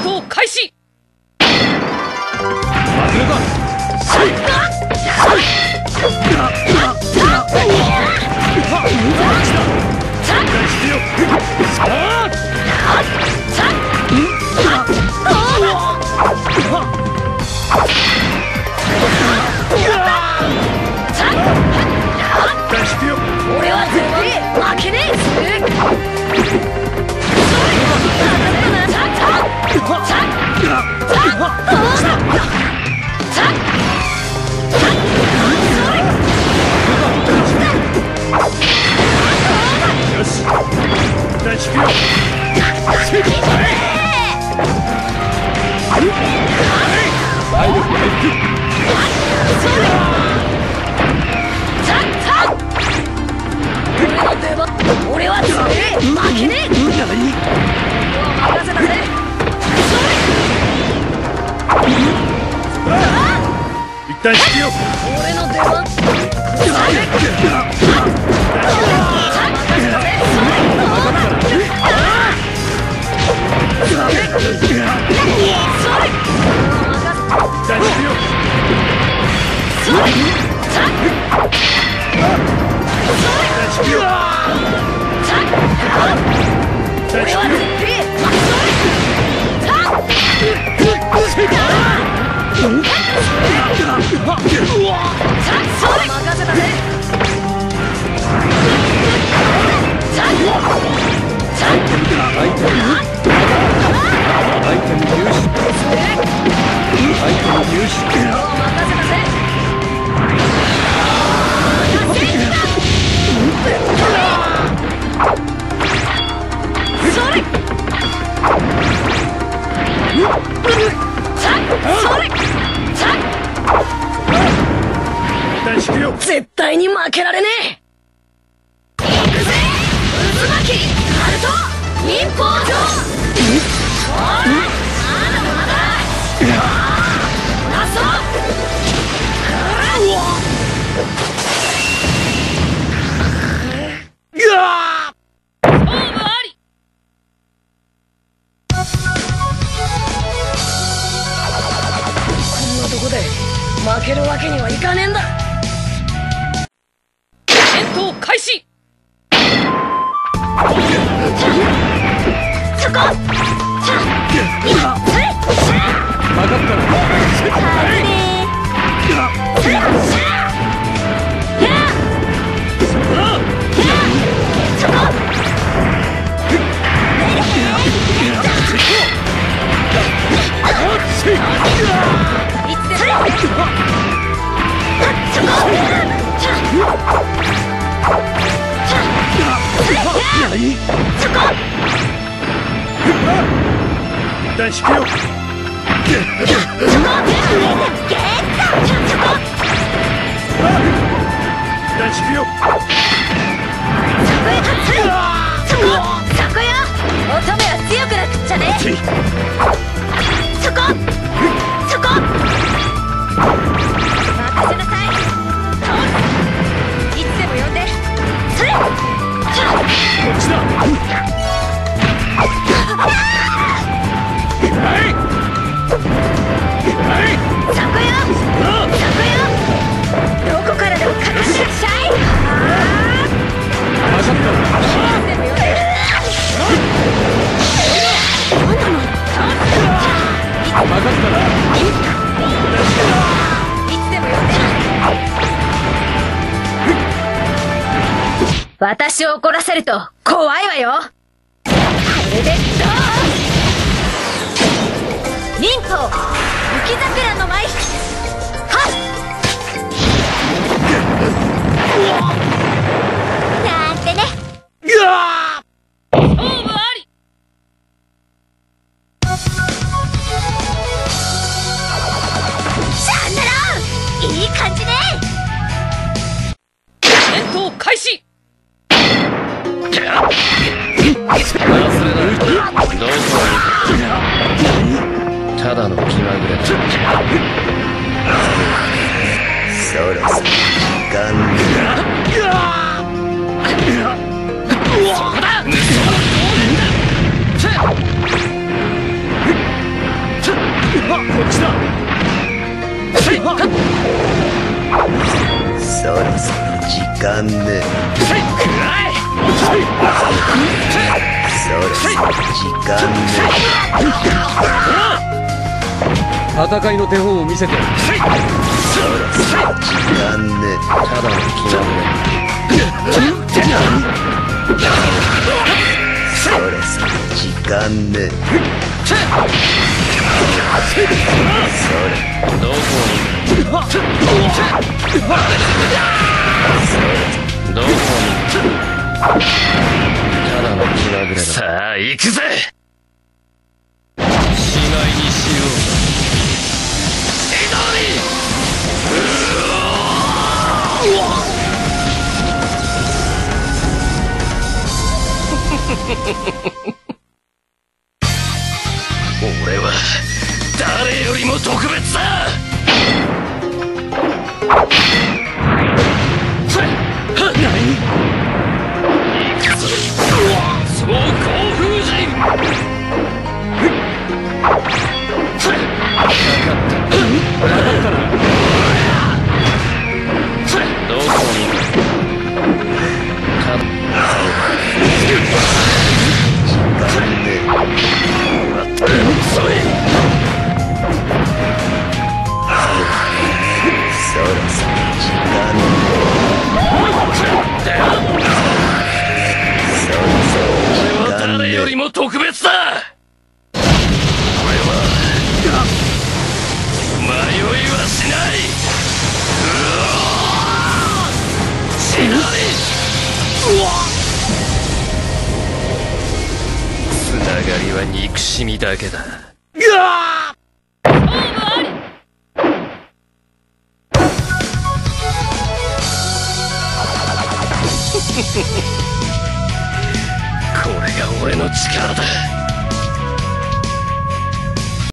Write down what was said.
闘開始。俺は絶対負けねえ。俺は強え。負けねえ。任せたぜ。 一旦引きよ。 俺の出番。絶対に負けられねえ。行くぜ、渦巻きナルト忍法上。まだまだラスト。勝負あり。こんなとこで負けるわけにはいかねえんだ。戦闘開始。そこ。 大至急よ。大至急よ。 そこよ。乙女は強くなくっちゃね。そこそこ。任せなさい。いつでも呼んで。それ。 こっちだ。 そこよ。どこからでもかかってらっしゃい。 分かった。 いつでも呼んで。何なの。 分かったな。 いつでも呼んで。私を怒らせると怖いわよ。これでどう。忍法雪桜の舞。はっ。なんてね。勝負あり。シャンネローいい感じね。戦闘開始。 ただの気まぐれだ。 そろそろガンそこだ。 間ね。それ時間ね。 戦いの手本を見せて。 それ時間ね。 ただの気まぐれ。 それ時間ね。それどこにどこにただの気まぐれだ。さあ行くぜ。しまいにしよう。俺は誰よりも特別だ。行くぞ総興風神。どこに誰よりも特別だ。俺は迷いはしない。しない。つながりは憎しみだけだ。これが俺の力だ。